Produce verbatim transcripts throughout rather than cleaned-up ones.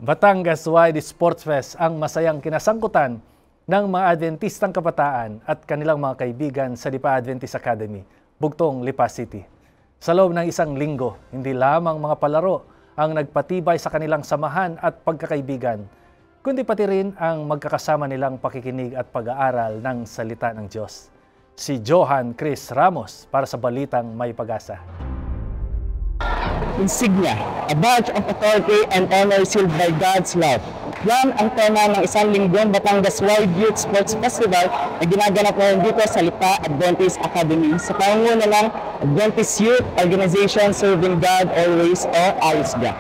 Batangas-wide Sports Fest ang masayang kinasangkutan ng mga Adventistang kabataan at kanilang mga kaibigan sa Lipa Adventist Academy, Bugtong, Lipa City. Sa loob ng isang linggo, hindi lamang mga palaro ang nagpatibay sa kanilang samahan at pagkakaibigan, kundi pati rin ang magkakasama nilang pakikinig at pag-aaral ng salita ng Diyos. Si Johan Chris Ramos para sa Balitang May Pag-asa. Insignia, a badge of authority and honor sealed by God's love. Yan ang tema ng isang linggong Batangas-wide Youth Sports Festival na ginaganap ngayon dito sa Lipa Adventist Academy sa pangunguna ng Adventist Youth Organization Serving God Always o A Y S G A.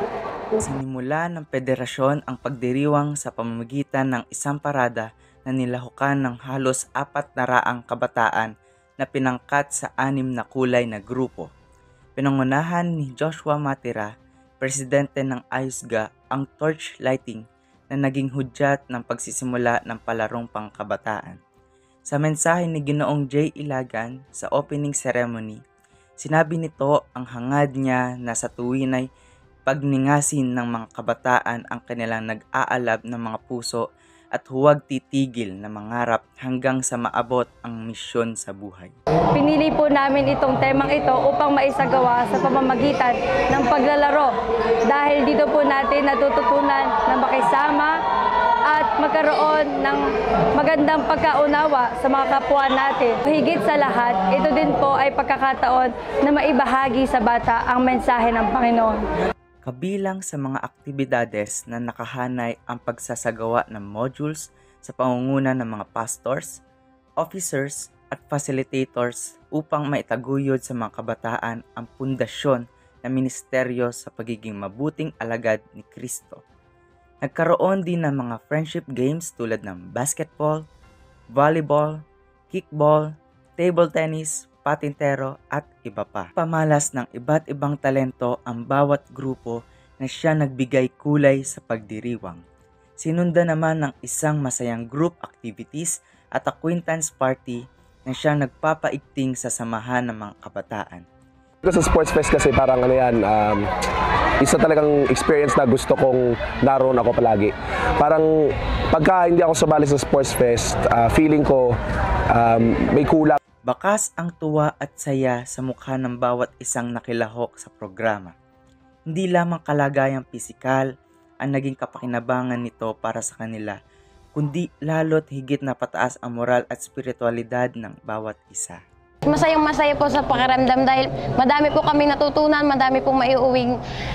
Sinimula ng federasyon ang pagdiriwang sa pamamagitan ng isang parada na nilahukan ng halos apat na raang kabataan na pinangkat sa anim na kulay na grupo. Pinangunahan ni Joshua Matira, presidente ng A Y S G A, ang torch lighting na naging hudyat ng pagsisimula ng palarong pangkabataan. Sa mensahe ni Ginoong J. Ilagan sa opening ceremony, sinabi nito ang hangad niya na sa tuwin ay pagningasin ng mga kabataan ang kanilang nag-aalab ng mga puso at huwag titigil na mangarap hanggang sa maabot ang misyon sa buhay. Pinili po namin itong temang ito upang maisagawa sa pamamagitan ng paglalaro dahil dito po natin natututunan na makisama at magkaroon ng magandang pagkaunawa sa mga kapwa natin. Higit sa lahat, ito din po ay pagkakataon na maibahagi sa bata ang mensahe ng Panginoon. Kabilang sa mga aktibidades na nakahanay ang pagsasagawa ng modules sa pangunguna ng mga pastors, officers at facilitators upang maitaguyod sa mga kabataan ang pundasyon ng ministeryo sa pagiging mabuting alagad ni Kristo. Nagkaroon din ng mga friendship games tulad ng basketball, volleyball, kickball, table tennis, patintero at iba pa. Pamalas ng iba't ibang talento ang bawat grupo na siya nagbigay kulay sa pagdiriwang. Sinunda naman ng isang masayang group activities at acquaintance party na siya nagpapaigting sa samahan ng mga kabataan. Sa Sports Fest kasi parang ano yan, um, isa talagang experience na gusto kong naroon ako palagi. Parang pagka hindi ako sumali sa Sports Fest, uh, feeling ko um, may kulang. Bakas ang tuwa at saya sa mukha ng bawat isang nakilahok sa programa. Hindi lamang kalagayang pisikal ang naging kapakinabangan nito para sa kanila, kundi lalo't higit na pataas ang moral at spiritualidad ng bawat isa. Masayang masaya po sa pakiramdam dahil madami po kami natutunan, madami pong maiuwing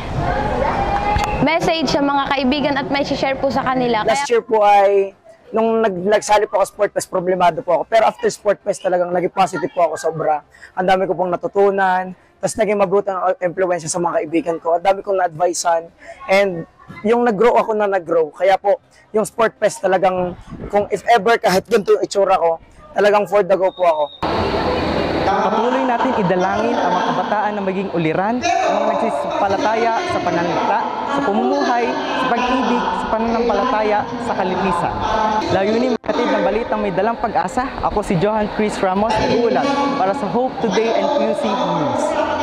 message sa mga kaibigan at may share po sa kanila. Last year po ay nung nag nagsali po ako sa Sport Fest, problemado po ako. Pero after Sport Fest talagang naging positive po ako sobra. Ang dami ko pong natutunan. Tapos naging mabuti ang influensya sa mga kaibigan ko. Ang dami kong na-advisean. And yung nag-grow ako na nag-grow. Kaya po, yung Sport Fest talagang, kung if ever kahit ganito itsura ko, talagang for the go po ako. Patuloy natin idalangin ang mga kabataan na maging uliran, ang mga nagsisipalataya sa pananalita, sa pamumuhay, sa pag-ibig, sa pananampalataya, sa kalinisan. Layunin makatid ng balitang may dalang pag-asa. Ako si Johan Chris Ramos, uulat para sa Hope Today and Q C News.